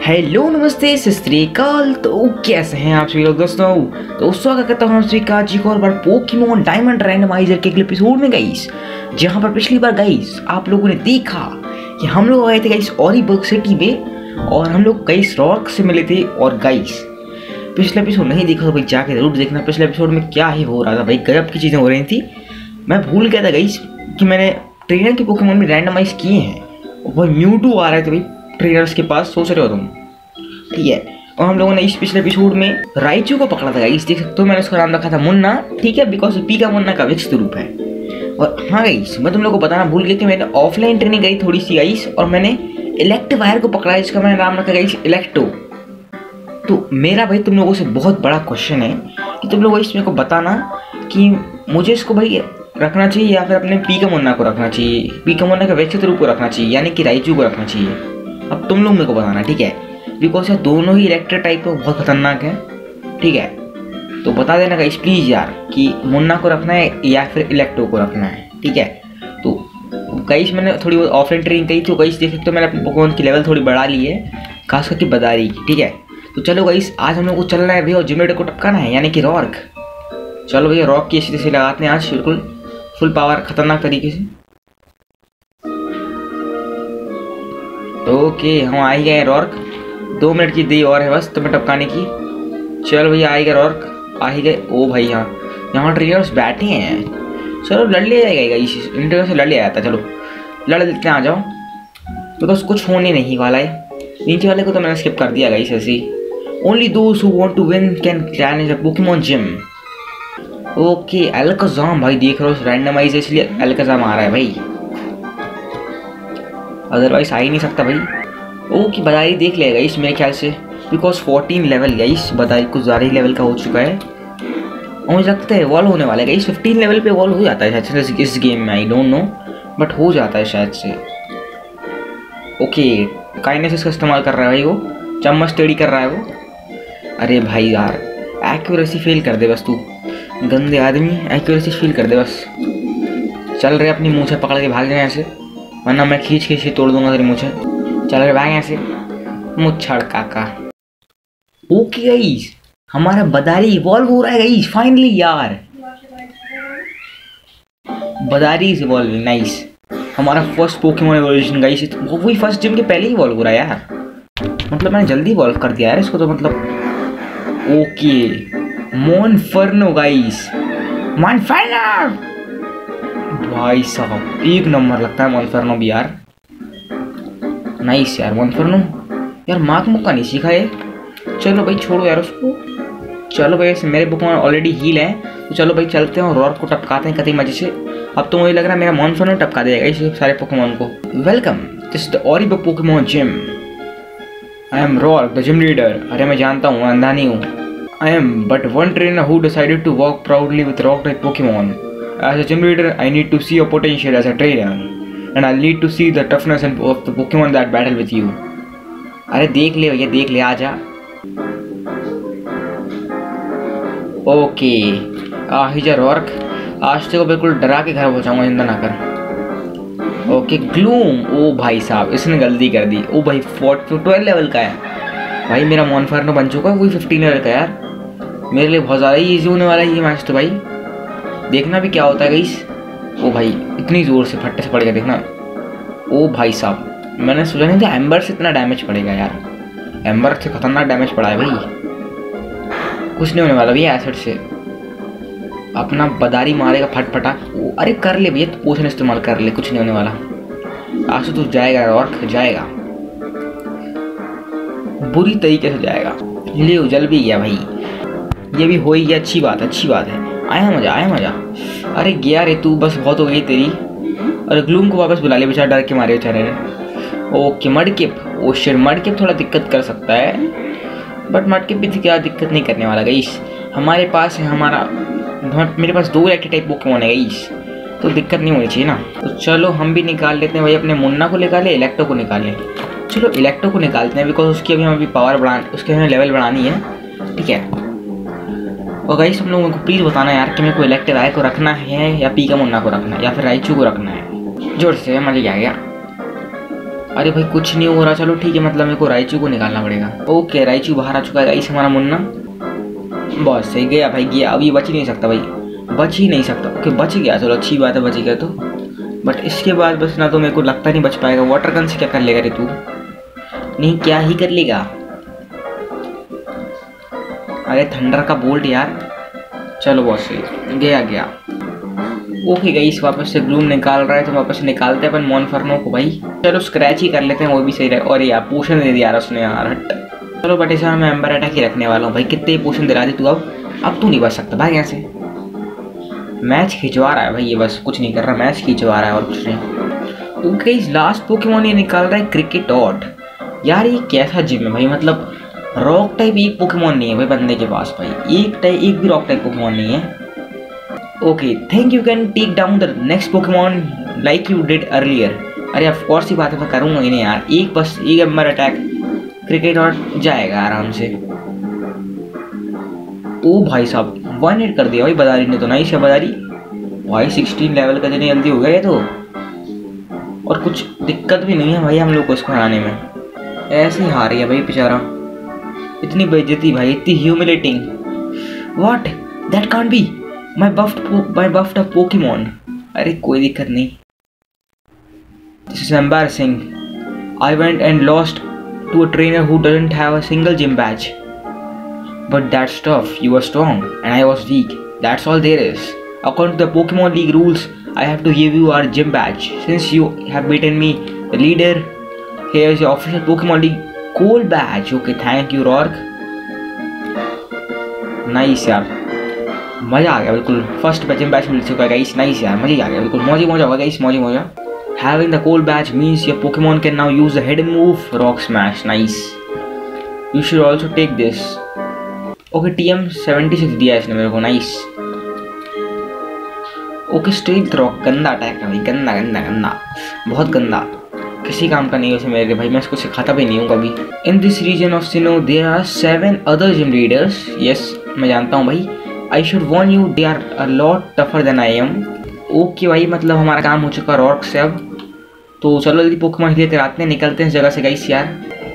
Hello नमस्ते सत श्री अकाल। तो कैसे हैं आप सभी लोग दोस्तों स्वागत करता हूँ आप सभी का एक और बार पोकेमॉन डायमंड रैंडमाइजर के अगले एपिसोड में गाइस, जहाँ पर पिछली बार गाइस आप लोगों ने देखा कि हम लोग आए थे गाइस ऑरीबर्ग सिटी में और हम लोग गाइस रॉर्क से मिले थे। और गाइस पिछले एपिसोड नहीं देखा तो भाई जाके जरूर देखना, पिछले एपिसोड में क्या ही हो रहा था भाई, गजब की चीज़ें हो रही थी। मैं भूल गया था गाइस कि मैंने ट्रेनर के पोकेमॉन में रैंडमाइज किए हैं और भाई म्यूटू आ रहे थे भाई ट्रेनर्स के पास, सोच रहे हो तुम, ठीक है। और हम लोगों ने इस पिछले एपिसोड में राइचू को पकड़ा था गाइस, देख सकते हो मैंने उसका नाम रखा था मुन्ना, ठीक है, बिकॉज पी का मुन्ना का विकसित रूप है। और हाँ गाइस मैं तुम लोग को बताना भूल गया कि मैंने ऑफलाइन ट्रेनिंग करी थोड़ी सी गाइस, और मैंने इलेक्ट्रोवायर को पकड़ा, इसका मैंने नाम रखा गाइस इलेक्ट्रो। तो मेरा भाई तुम लोगों से बहुत बड़ा क्वेश्चन है कि तुम लोग इसमें को बताना कि मुझे इसको भाई रखना चाहिए या फिर अपने पी का मुन्ना को रखना चाहिए, पी का मुन्ना का विकसित रूप को रखना चाहिए, यानी कि राइचू को रखना चाहिए। अब तुम लोग मेरे को बताना, ठीक है, बिकॉज यार दोनों ही इलेक्ट्रो टाइप है, बहुत खतरनाक है, ठीक है। तो बता देना गाइस प्लीज़ यार कि मुन्ना को रखना है या फिर इलेक्ट्रो को रखना है, ठीक है। तो गाइस मैंने थोड़ी बहुत ऑफलाइन ट्रेनिंग करी, तो गाइस देख सकते हो मैंने अपने पोकेमॉन की लेवल थोड़ी बढ़ा ली है, खास करके बदारी की, ठीक है। तो चलो गाइस आज हम लोग को चलना है भैया और जिमरेटर को टपकाना है, यानी कि रॉर्क। चलो भैया रॉक की इसी से लगाते हैं आज बिल्कुल फुल पावर खतरनाक तरीके से। ओके हम आ ही गए रॉर्क, 2 मिनट की देरी और है बस तुम्हें टपकाने की। चलो भैया आ ही गए रॉर्क, आ ही गए। ओ भाई यहाँ ट्रेनर्स बैठे हैं, चलो लड़ लिया जाएगा, इस इंटरव्यू से लड़ लिया जाता है, चलो लड़ लेते हैं, आ जाओ। बिकॉज कुछ होने नहीं वाला है, नीचे वाले को तो मैंने स्किप कर दिया गाइस ऐसे ही। Only those who want to win can challenge the Pokemon gym. Okay Alakazam भाई देख रहे हो रैंडमाइज है इसलिए एल्काज़ाम आ रहा है भाई, अदरवाइज आ ही नहीं सकता भाई। ओके बदारी देख लेगा इस मेरे ख्याल से, बिकॉज 14 लेवल गाइस, बदारी कुछ ज़्यादा ही लेवल का हो चुका है और मुझे लगता है इवॉल्व होने वाला है गाइस, 15 लेवल पे इवॉल्व हो जाता है शायद से इस गेम में, आई डोंट नो बट हो जाता है शायद से। ओके काइनेसिस का इस्तेमाल कर रहा है भाई वो, चम्मच टेढ़ी कर रहा है वो। अरे भाई यार एक्यूरेसी फेल कर दे बस तू, गंदे आदमी एक्यूरेसी फील कर दे बस। चल रहे अपनी मूछे पकड़ के भाग जाए ऐसे, वरना मैं खींच खींच के तोड़ दूंगा तेरी मूछे। चल रहे भाग ऐसे मुच्छड़ काका। ओके गाइस हमारा बदारी इवॉल्व हो रहा है गाइस फाइनली यार, बदारी इज इवॉल्विंग, नाइस। हमारा फर्स्ट पोकेमॉन इवोल्यूशन गाइस, वही फर्स्ट जिम के पहले ही इवॉल्व हो रहा है यार, मतलब मैंने जल्दी इवॉल्व कर दिया यार इसको तो, मतलब। ओके मोनफर्नो गाइस, मोनफर्नो भाई साहब एक नंबर लगता है मोनफर्नो भी यार, नाइस यार मोनफर्नो यार, मार्क मुक्का नहीं सीखा है। चलो भाई छोड़ो यार उसको, चलो भाई मेरे पोकेमॉन ऑलरेडी हील है, तो चलो भाई चलते हैं और रॉर्क को टपकाते हैं कतई मजे से। अब तो मुझे लग रहा है मेरा मोनफर्नो टपका देगा इस सारे पोकेमॉन को। Welcome this the Oreburgh Pokemon gym, I am Roark the gym leader. अरे मैं जानता हूँ अंधा नहीं हूँ, I am but one trainer who decided to walk proudly with rock-type Pokemon. As a gym leader, I need to see your potential as a trainer, and I'll need to see the toughness of the Pokemon that battle with you. अरे देख ले भैया देख ले, आजा। Okay आहिजा रॉर्क, आज तो बिल्कुल डरा के घर पहुँचाऊंगा चिंता ना कर। ओके ग्लूम, ओ भाई साहब इसने गलती कर दी। ओ भाई 12 लेवल का है भाई, मेरा मोनफर्नो बन चुका है कोई 15 लेवल का यार, मेरे लिए बहुत ज़्यादा ही ईजी होने वाला है ये मैच तो भाई, देखना भी क्या होता है गाइस। ओ भाई इतनी ज़ोर से फट्टे से पड़ेगा देखना। ओ भाई साहब मैंने सोचा नहीं था एम्बर से इतना डैमेज पड़ेगा यार, एम्बर से खतरनाक डैमेज पड़ा है भाई, कुछ नहीं होने वाला भैया एसिड से, अपना बदारी मारेगा फटफटा। अरे कर ले भैया तो पोषण इस्तेमाल कर ले, कुछ नहीं होने वाला, आज तो तू जाएगा रॉर्क जाएगा, बुरी तरीके से जाएगा। ले जल भी गया भाई, ये भी हो ही गया, अच्छी बात है, आया मजा आया मजा। अरे गया रे तू, बस बहुत हो गई तेरी। अरे ग्लूम को वापस बुला ले बेचारा, डर के मारे बेचारे ने। ओके मडकिप, ओ शिट मडकिप थोड़ा दिक्कत कर सकता है, बट मडकिप भी क्या दिक्कत नहीं करने वाला गाइस, हमारे पास है मेरे पास 2 इलेक्ट्रिक टाइप पोकेमॉन है गाइस, तो दिक्कत नहीं होनी चाहिए ना। तो चलो हम भी निकाल लेते हैं भाई, अपने मुन्ना को निकाले, इलेक्ट्रो को निकाले। चलो इलेक्ट्रो को निकालते हैं बिकॉज उसकी अभी हमें पावर उसके हमें लेवल बढ़ानी है, ठीक है। और गाइस तुम लोगों को प्लीज़ बताना यार कि मेरे को इलेक्ट्रोवायर को रखना है या पी का मुन्ना को रखना है या फिर राइचू को रखना है, जोर से मजा आ गया। अरे भाई कुछ नहीं हो रहा, चलो ठीक है, मतलब मेरे को राइचू को निकालना पड़ेगा। ओके राइचू बाहर आ चुका है गाइस हमारा मुन्ना। बस सही गया भाई, गया। अब ये बच ही नहीं सकता भाई, बच ही नहीं सकता। ओके बच गया, चलो अच्छी बात है, बच गया तो। बट इसके बाद बस ना तो मेरे को लगता नहीं बच पाएगा। वाटर गन से क्या कर लेगा रे तू? नहीं क्या ही कर लेगा? अरे थंडर का बोल्ट यार। चलो बहुत सही, गया गया। ओके गाइस वापस से ग्लूम निकाल रहा है तो वापस से निकालते हैं अपन मोनफर्नो को भाई। चलो स्क्रैच ही कर लेते हैं, वो भी सही रहे। और यार पोशन दे दिया उसने यार, हट। चलो बट इस मैं एम्बर अटैक ही रखने वाला हूँ भाई। कितने पोशन दिला दी तू? अब तू नहीं बच सकता भाई यहाँ से। मैच खिंचवा रहा है भाई ये, बस कुछ नहीं कर रहा, मैच खिंचवा रहा है और कुछ नहीं। ओके लास्ट पोकेमॉन ये निकाल रहा है क्रिकेटॉट। यार ये कैसा जिम है भाई, मतलब रॉक टाइप एक पोकेमॉन नहीं है भाई बंदे के पास भाई, एक भी रॉक टाइप पोकेमॉन नहीं है। Okay think you can take down the next Pokemon like you did earlier. अरे ऑफ कोर्स ही बात है, मैं करूँगा ही नहीं यार। एक बस एक एम्बर अटैक क्रिकेटॉट जाएगा आराम से। ओ भाई साहब 1 हिट कर दिया भाई बदारी ने तो। नाइस है बदारी भाई, 16 लेवल का जल्दी जल्दी हो गया ये तो। और कुछ दिक्कत भी नहीं है भाई हम लोग को इसको हराने में। ऐसे ही हार गया भाई बेचारा। इतनी बेइज्जती भाई, इतनी humiliating. What that can't be my buffed Pokemon. अरे कोई दिक्कत नहीं, this is embarrassing. I went and lost to a trainer who doesn't have a single gym badge. But that's tough. You were strong and I was weak. That's all there is. According to the Pokemon League rules, I have to give you our gym badge. Since you have beaten me, the leader, here is your official Pokemon League gold badge. Okay, thank you, Rourke. Nice यार, मजा आ गया बिल्कुल। First gym batch मिल चुका है guys. Nice यार, मजा ही आ गया बिल्कुल, मौज ही मौजा होगा गाइस, मौज ही मौजा। Having the gold badge means your Pokemon can now use the hidden move Rock Smash. Nice. You should also take this. Okay TM 76 दिया इसने मेरे को। नाइस। ओके स्ट्रेट रॉक, गंदा अटैक है भाई, गंदा गंदा गंदा, बहुत गंदा, किसी काम का नहीं है उसे मेरे भाई। मैं इसको सिखाता भी नहीं हूँ कभी। In this region of Sinnoh there are 7 other gym leaders. Yes मैं जानता हूँ भाई। I should warn you they are a lot tougher than I am. Okay भाई मतलब हमारा काम हो चुका रॉक से अब। तो चलो जल्दी पोकेमॉन लेते आते हैं, निकलते हैं इस जगह से गाइस यार।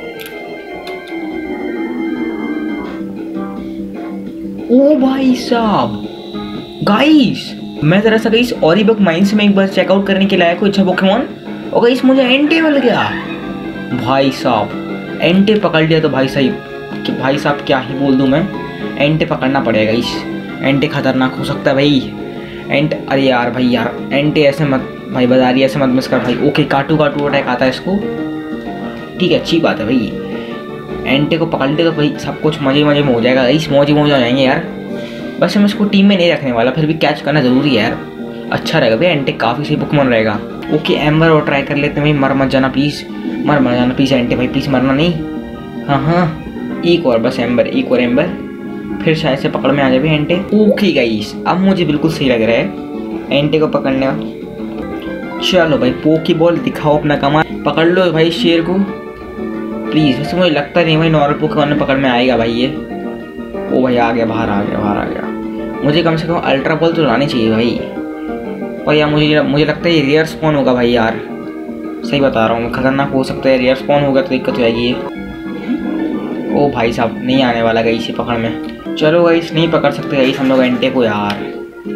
ओ भाई साहब गाइस, मैं जरा सा गाइस ऑरीबक माइंस में एक बार चेकआउट करने के लायक कोई अच्छा पोकेमॉन। और गाइस मुझे एंटे मिल गया भाई साहब। एंटे पकड़ लिया तो भाई साहब, कि भाई साहब क्या ही बोल दूं मैं। एंटे पकड़ना पड़ेगा गाइस, एंटे खतरनाक हो सकता है भाई। अरे यार भाई यार, एंटे ऐसे मत भाई, बदारी ऐसे मत मिस कर भाई। ओके काटू अटैक आता है इसको, ठीक है अच्छी बात है भाई। एंटे को पकड़ ले तो भाई सब कुछ मजे मजे में हो जाएगा, इस मौजे हो जाएंगे यार। बस हम इसको टीम में नहीं रखने वाला, फिर भी कैच करना जरूरी है यार, अच्छा रहेगा भाई। एंटे काफ़ी सही पोकेमॉन रहेगा। ओके एम्बर और ट्राई कर लेते हैं भाई। मर मत जाना प्लीज़, मर मत जाना प्लीज़ एंटे भाई, प्लीज़ मरना नहीं। हाँ एक और बस एम्बर, एक और एम्बर, फिर शायद से पकड़ में आ जाए एंटे। ओके गाइस अब मुझे बिल्कुल सही लग रहा है एंटे को पकड़ने का। चलो भाई पोकेबॉल दिखाओ अपना कमाल, पकड़ लो भाई शेर को प्लीज़। वैसे मुझे लगता नहीं भाई नॉर्मल पोकेमॉन में पकड़ में आएगा भाई ये। ओ भाई आ गया, बाहर आ गया। मुझे कम से कम अल्ट्रा बॉल तो लानी चाहिए भाई। और यार मुझे लगता है ये रेयर स्पॉन होगा भाई यार, सही बता रहा हूँ मैं, खतरनाक हो सकता है। रेयर स्पॉन होगा तो दिक्कत हो जाएगी ये। ओ भाई साहब नहीं आने वाला गाइस ये पकड़ में। चलो गाइस नहीं पकड़ सकते गाइस हम लोग एंटे को यार।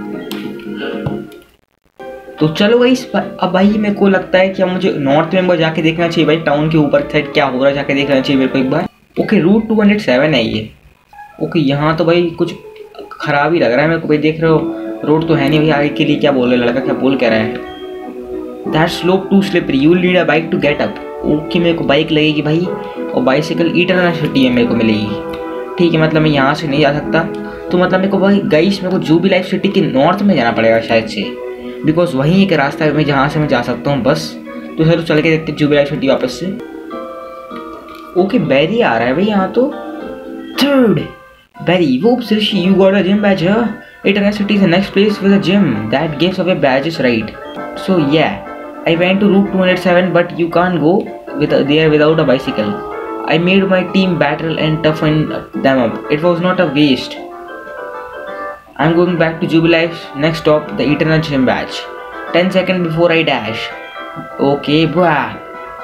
तो चलो गाइस अब भाई मेरे को लगता है कि अब मुझे नॉर्थ में जाके देखना चाहिए भाई, टाउन के ऊपर साइड क्या हो रहा है जाके देखना चाहिए मेरे को एक बार। ओके रूट 207 है ये। ओके यहाँ तो भाई कुछ खराब ही लग रहा है मेरे को भाई, देख रहे हो रोड तो है नहीं भाई आगे के लिए। क्या बोल रहा है लड़का, क्या बोल कह रहा है? That slope too slippery, you need a bike to get up. Okay मेरे को बाइक लगेगी भाई, और बाइसिकल इटरनल सिटी है मेरे को मिलेगी। ठीक है मतलब मैं यहाँ से नहीं जा सकता, तो मतलब मेरे को भाई गाइस मेरे को जूबी लाइफ सिटी के नॉर्थ में जाना पड़ेगा शायद से, बिकॉज वहीं एक रास्ता है जहाँ से मैं जा सकता हूँ बस। तो चलो चल के देखते जूबी लाइफ सिटी वापस से। ओके बैरी आ रहा है भाई यहाँ तो। थर्ड बैरी, वो Rishi, you got a gym badge here? Eternal City is the next place with a gym that gives away badges, right? So yeah, I went to Route 207, but you can't go there without a bicycle. I made my team battle and toughen them up. It was not a waste. I'm going back to Jubilife's next stop, the Eternal Gym badge. 10 seconds before I dash. Okay, bruh.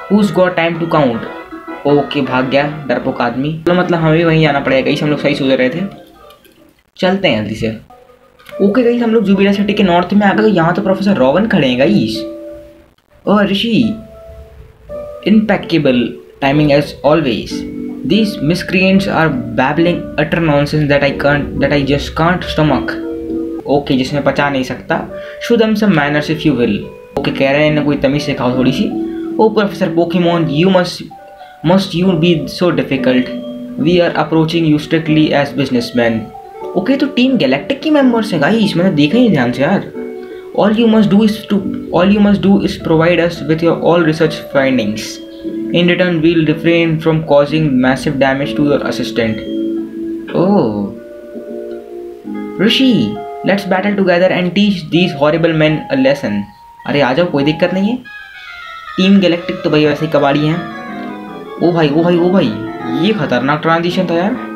Who's got time to count? Okay भाग गया डरपोक आदमी। तो मतलब हमें भी वहीं जाना पड़ेगा गाइस, हम लोग सही सोच रहे थे। चलते हैं जल्दी से। ओके गाइस, हम लोग जुबिला सिटी के नॉर्थ में आ गए। यहाँ तो प्रोफेसर रॉबिन खड़े हैं गाइस। और ऋषि impeccable timing as always. These miscreants are babbling utter nonsense that I just can't stomach. Okay, जिसमें पचा नहीं सकता। Show them some manners if you will. Okay, कह रहे हैं इन्हें कोई तमीज सिखाओ थोड़ी सी। Oh Professor Pokemon, you must you be so difficult. We are approaching you strictly as businessmen. Okay, तो टीम गैलेक्टिक की मेंबर्स हैं गाइस, मैंने देखा ही ध्यान से यार। All you must do is provide us with your all research findings. In return, we'll refrain from causing massive damage to your assistant. Oh, Rishi, let's battle together and teach these horrible men a lesson. अरे आ जाओ, कोई दिक्कत नहीं है। Team galactic तो भाई वैसे ही कबाड़ी हैं। ओ भाई, ये खतरनाक ट्रांजिशन था यार।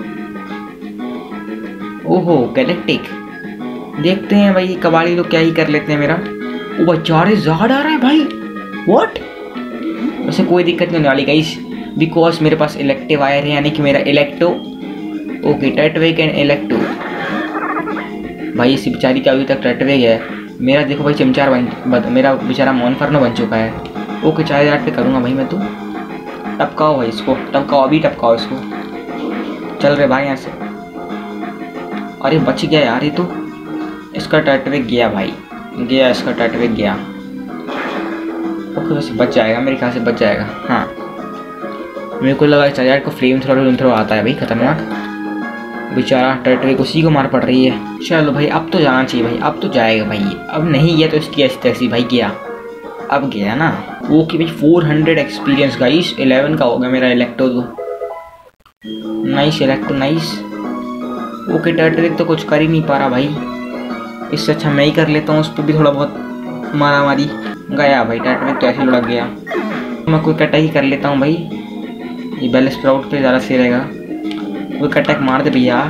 ओहो गैलेक्टिक, देखते हैं भाई कबाड़ी लोग क्या ही कर लेते हैं मेरा। ओ भाई चार्जार्ड आ रहा है भाई, व्हाट। वैसे कोई दिक्कत नहीं होने वाली गाइस, बिकॉज मेरे पास इलेक्टिव वायर है, यानी कि मेरा इलेक्टो। Okay टर्टवेग and इलेक्टो। भाई इसी बेचारी का अभी तक टर्टवेग है, मेरा देखो भाई चमचार मेरा बेचारा मोनफर्नो बन चुका है। ओके चार्जार्ड पे करूँगा भाई मैं तो। टपकाओ भाई इसको, टपकाओ अभी, टपकाओ इसको। चल रहे भाई यहाँ से। अरे बच गया यार ये तो। इसका टर्टवेग गया भाई, गया इसका टर्टवेग गया। ओके वैसे बच जाएगा, मेरे ख्याल से बच जाएगा। हाँ मेरे को लगा चार्जर को फ्लेम थ्रो आता है भाई, खतरनाक। बेचारा टर्टवेग उसी को मार पड़ रही है। चलो भाई अब तो जाना चाहिए भाई, अब तो जाएगा भाई। अब नहीं गया तो इसकी ऐसी तैसी भाई, गया अब गया ना। ओके भाई 400 एक्सपीरियंस गाइस, 11 का हो गया मेरा इलेक्टो तो। नाइस इलेक्टो नाइस। ओके टर्टवेग तो कुछ कर ही नहीं पा रहा भाई, इससे अच्छा मैं ही कर लेता हूँ उस पर भी थोड़ा बहुत मारा मारी। गया भाई टर्टवेग तो ऐसे लुढ़क गया। मैं कोई कटाई ही कर लेता हूँ भाई, ये बेल स्प्राउट पे ज़्यादा सही रहेगा। कोई कटैक मार दे भैया।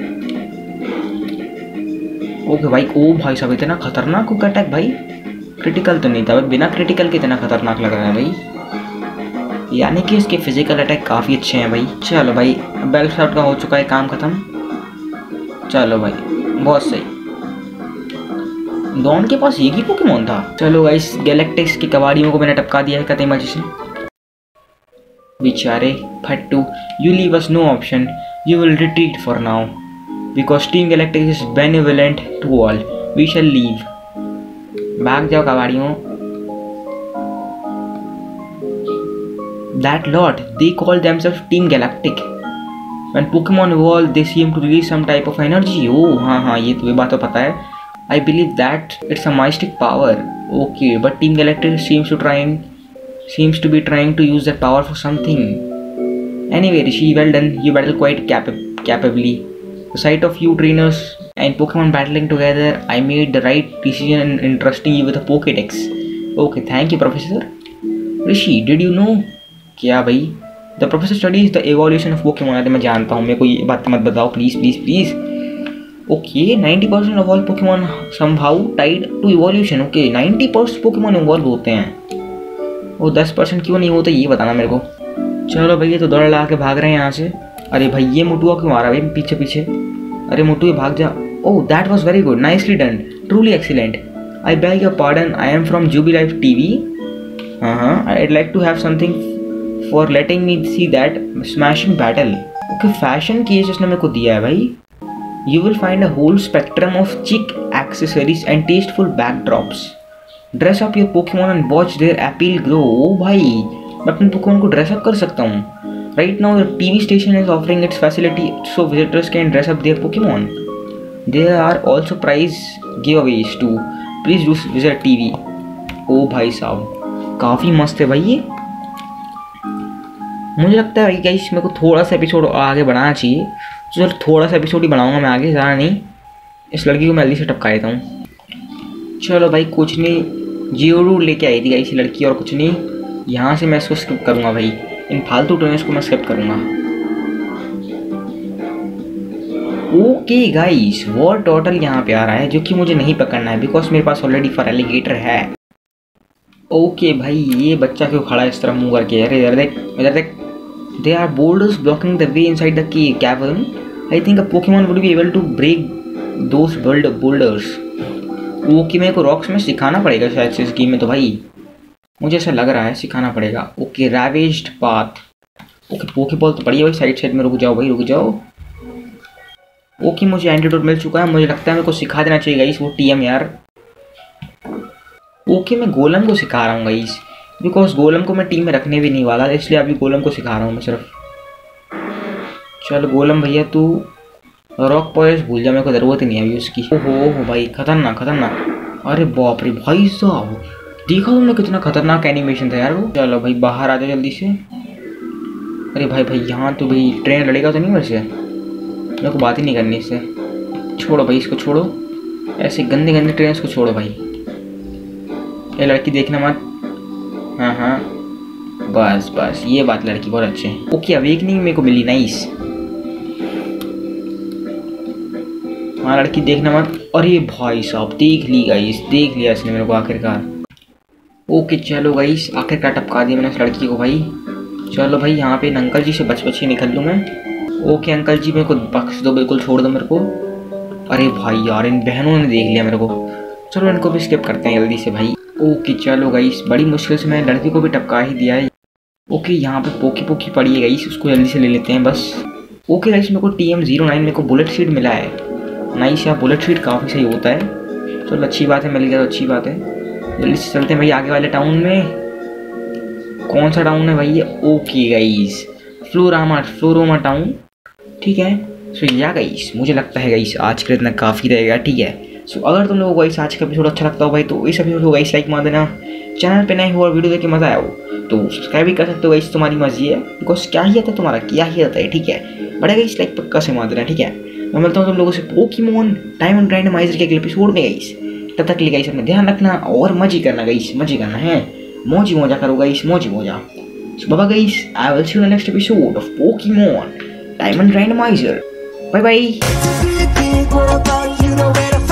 ओके भाई, ओ भाई साहब इतना खतरनाक कोई अटैक भाई, क्रिटिकल तो नहीं था, बिना क्रिटिकल के इतना खतरनाक लग रहा है भाई, यानी कि इसके फिजिकल अटैक काफ़ी अच्छे हैं भाई। चलो भाई बेल स्प्राउट का हो चुका है काम ख़त्म। चलो भाई बहुत सही, डॉन के पास एक ही पोकेमॉन था। चलो गाइस गैलेक्टिक्स की कबाड़ियों को मैंने टपका दिया है कतई मजे से। बेचारे फट्टू, you leave us no option, you will retreat for now because team galactics is benevolent to all, we shall leave. भाग जाओ कबाड़ियों। That lot, they call themselves Team Galactic. When Pokemon evolve, they seem to release some type of energy. Oh, हाँ ये बात तो पता है। I believe that it's a mystic power. Okay, but Team Galactic seems to be trying to use that power for something. Anyway, Rishi, well done. You battle quite capably. The sight of you trainers and Pokemon battling together, I made the right decision in entrusting you with a Pokédex. Okay, thank you, Professor. Rishi, did you know? क्या भाई? The professor studies the evolution of Pokemon. अरे मैं जानता हूँ, मेरे को ये बात मत बताओ please. Okay, 90% of all Pokemon somehow tied to evolution. Okay, 90% Pokemon evolve होते हैं, वो 10% क्यों नहीं होते ये बताना मेरे को। चलो भाई ये तो दौड़ लगा के भाग रहे हैं यहाँ से। अरे भाई ये मोटुआ क्यों आ रहा है भाई पीछे? अरे मोटू ये भाग जा। Oh that was very good, nicely done, truly excellent. I beg your pardon, I am from Jubilife TV. हाँ I'd like to have something for letting me see that smashing battle. Okay, fashion की इसने मेरे को दिया है भाई। You will find a whole spectrum of chic accessories and tasteful backdrops. Dress up your Pokemon and watch their appeal grow. Oh भाई, मैं अपने Pokemon को dress up कर सकता हूँ। Right now, the TV station is offering its facility so visitors can dress up their Pokemon. There are also prize giveaways too. Please do visit TV. Oh भाई साहब, काफ़ी मस्त है भाई ये। मुझे लगता है गाइस मेरे को थोड़ा सा एपिसोड आगे बढ़ाना चाहिए, तो चलो थोड़ा सा एपिसोड ही बनाऊंगा मैं आगे, ज़्यादा नहीं। इस लड़की को मैं जल्दी से टपका देता हूँ। चलो भाई कुछ नहीं, जियोडू लेके आई थी गाइस लड़की, और कुछ नहीं। यहाँ से मैं इसको स्किप करूँगा भाई, इन फालतू ट्रेनर्स को मैं स्किप करूँगा। ओके गाइस, वॉर टोटल यहाँ पे आ रहा है जो कि मुझे नहीं पकड़ना है बिकॉज मेरे पास ऑलरेडी फॉर एलिगेटर है। ओके भाई, ये बच्चा क्यों खड़ा है इस तरह मुंह करके? अरे इधर देख, इधर देख। They are boulders blocking the way inside the cavern. I think a Pokemon would be able to break those boulders. Okay, मेरे को रॉक्स में सिखाना पड़ेगा शायद से इस गेम में, तो भाई मुझे ऐसा लग रहा है सिखाना पड़ेगा। Okay, ravaged path. Okay, Pokeball तो पड़ी है भाई साइड साइड में। रुक जाओ भाई, रुक जाओ। ओके, मुझे एंटीडोट मिल चुका है। मुझे लगता है मेरे को सिखा देना चाहिए गाइस वो टीएम यार। ओके, मैं गोलम को सिखा रहा हूँ गाइस, बिकॉज गोलम को मैं टीम में रखने भी नहीं वाला, इसलिए अभी गोलम को सिखा रहा हूँ मैं सिर्फ। चल गोलम भैया, तू रॉक पॉलिश भूल जा, मेरे को ज़रूरत ही नहीं है अभी उसकी। ओहो भाई, खतरनाक खतरनाक। अरे बाप रे भाई साहब, देखा तुमने कितना खतरनाक एनिमेशन था यार वो। चलो भाई बाहर आ जाओ जल्दी से। अरे भाई भाई, यहाँ तो भाई ट्रेन लड़ेगा तो नहीं मेरे से? मेरे को बात ही नहीं करनी इससे। छोड़ो भाई, इसको छोड़ो। ऐसे गंदे गंदे ट्रेन को छोड़ो भाई। ये लड़की देखना मत। हाँ हाँ, बस बस, ये बात लड़की बहुत अच्छे हैं। ओके, अवेकनिंग मेरे को मिली, नाइस। हाँ लड़की देखना मत। अरे भाई साहब, देख ली गाइस, देख लिया इसने मेरे को आखिरकार। ओके चलो गाइस, आखिरकार टपका दिया मैंने उस लड़की को भाई। चलो भाई, यहाँ पे इन अंकल जी से बच बच के निकल लूँ मैं। ओके अंकल जी, मेरे को बख्श दो, बिल्कुल छोड़ दो मेरे को। अरे भाई यार, इन बहनों ने देख लिया मेरे को। चलो इनको भी स्किप करते हैं जल्दी से भाई। ओके चलो गाइस, बड़ी मुश्किल से मैंने लड़की को भी टपका ही दिया है। ओके, यहाँ पे पोकी पोकी पड़ी है गाइस, उसको जल्दी से ले लेते हैं बस। ओके गाइस, मेरे को TM09 मेरे को बुलेट सीड मिला है। नाइस यार, बुलेट सीड काफ़ी सही होता है। चलो अच्छी बात है, मिल गया तो अच्छी बात है। जल्दी से चलते हैं भाई आगे वाले टाउन में। कौन सा टाउन है भाई ये? ओके गाइस, फ्लोरोमा टाउन, ठीक है। सो या गाइस, मुझे लगता है गाइस आज के इतना काफ़ी रहेगा, ठीक है। सो अगर तुम लोगों को गाइस आज का एपिसोड अच्छा लगता हो भाई, तो इस एपिसोड को गाइस लाइक मार देना। चैनल पे नए हो और वीडियो देख के मजा आया हो तो सब्सक्राइब भी कर सकते हो गाइस, तुम्हारी मर्जी है। बिकॉज क्या ही आता है तुम्हारा, क्या ही आता है, ठीक है। बड़ा गाइस लाइक पक्का से मार देना, ठीक है। मैं मिलता हूँ तुम लोगों से पोकेमॉन डायमंड रैंडमाइजर के अगले एपिसोड में गाइस। तब तक के लिए गाइस अपना ध्यान रखना और मजे करना गाइस, मजे करना है, मौजी मौजा करो गाइस, मौजी मौजा। So bye guys, I will see you in the next episode of Pokemon Diamond Randomizer. Bye bye.